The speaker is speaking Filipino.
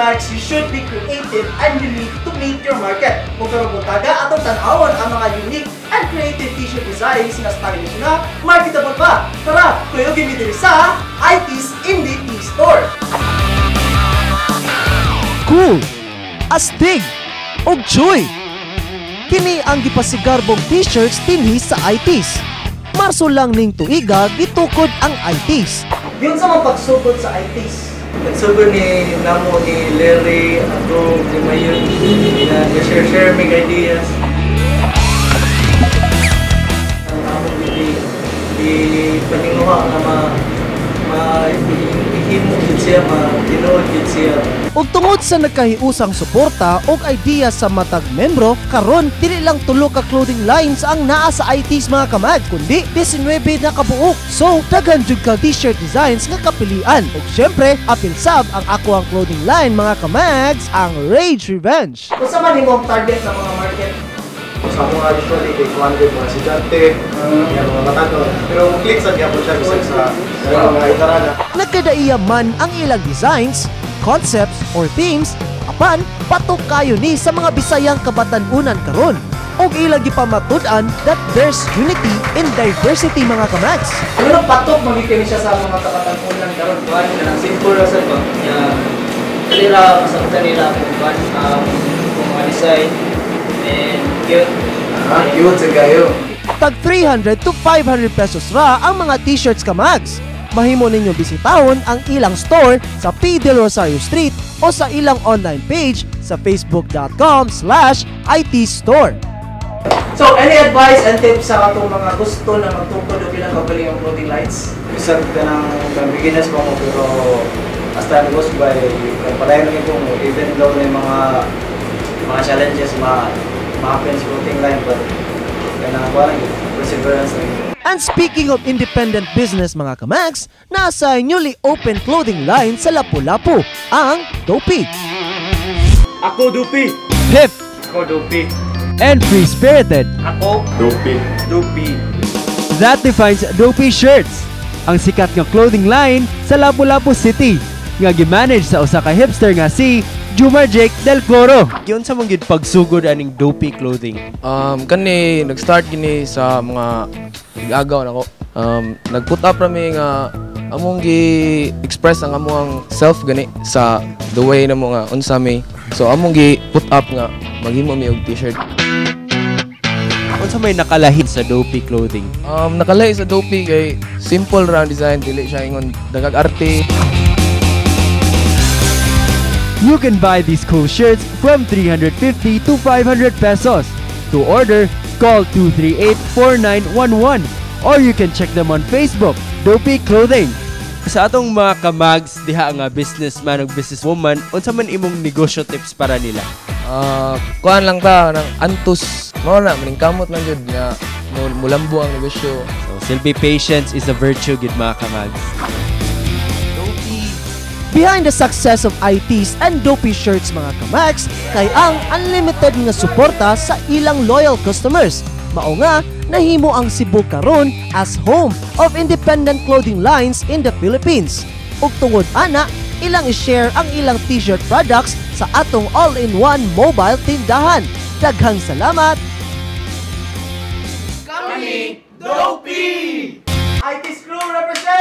Kamags, you should be creative and unique to meet your market. Kung karon buntaga atong tan-awon ang mga unique and creative t-shirt designs na stylish na marketable pa. Tara, kuyo gimi diri sa IT's Indie T-Store. Cool, astig, og joy. Kini ang gipasigarbong t-shirts dinhi sa IT's. Marso lang ning tuiga gitukod ang IT's. Yun sa mga pagsugod sa IT's. Nagsugod ni Namo, ni Larry, ako, ni Mayon, na-share may ideas. Ang among di paninguha na ihimo din siya, matinood din siya. Ug tungod sa nagkahiusang suporta og idea sa matag membro, karon dili lang tulo ka clothing lines ang naa sa IT's mga kamag, kundi 19 na kabuok. So daghan jud ka t-shirt designs nga kapilian. Ug syempre, apil sab ang ako ang clothing line mga kamags, ang Rage Revenge. Kung sa man imong target sa mga market? Sa mga usually, kay Kwande, mga estudyante, mga matado. Pero click sa po siya sa mga itarana. Nagkadaiya man ang ilang designs, concepts, or themes, apan patok kayo ni sa mga Bisayang kabatan-unan karon. Og ilang gipamatud-an that there's unity in diversity mga kamags. Ano patok magiging siya sa mga kabatan-unan karon? Kuhan na simple ra sa ito. Kalira, masagutan nila kung mga design. And cute. Cute sa gayo. Tag 300 to 500 pesos ra ang mga t-shirts kamags. Mahimo ninyo bisitahon ang ilang store sa P. Del Rosario Street o sa ilang online page sa facebook.com/itstore. So, any advice and tips sa atong mga gusto na magtungkod o ilang kapaling ang clothing lines? Isang ka ng beginners mo pero as time goes by, palayan lang itong even though may mga challenges ma-happen sa clothing line, but parang perseverance lang. And speaking of independent business mga kamags, nasa newly open clothing line sa Lapu-Lapu, ang Dopey. Ako Dopey. Hip Ako Dopey. and free-spirited. Ako Dopey. Dopey. That defines Dopey Shirts, ang sikat nga clothing line sa Lapu-Lapu City, nga gimanage sa usa ka hipster nga si Jumar Jake Del Coro. Yun sa mong gid pagsugod aning Dopey clothing. Kani nag-start gini sa mga igagaw nako. Nag-put up rami nga among gi-express ang among self gani sa the way na mo nga unsa mi. So among gi-put up nga maghimo mi og t-shirt. Unsa may nakalahi sa Dopey clothing? Nakalahi sa Dopey kay simple ra ang design, dili siya ingon dagag arte. You can buy these cool shirts from 350 to 500 pesos. To order, call 238-4911 or you can check them on Facebook, Dopey Clothing. Sa atong mga kamags diha nga businessman ug businesswoman, unsa man imong negosyo tips para nila? Kuan lang ta nang antus. Mao na maning kamot lang jud nga mulambo ang negosyo. So, silbi patience is a virtue gid mga kamags. Behind the success of IT's and Dopey Shirts mga kamags, kay ang unlimited nga suporta sa ilang loyal customers. Mao nga, nahimo ang Cebu karon as home of independent clothing lines in the Philippines. Ug tungod ana, ilang i-share ang ilang t-shirt products sa atong all-in-one mobile tindahan. Daghang salamat! Kami, Dopey! IT's crew represent!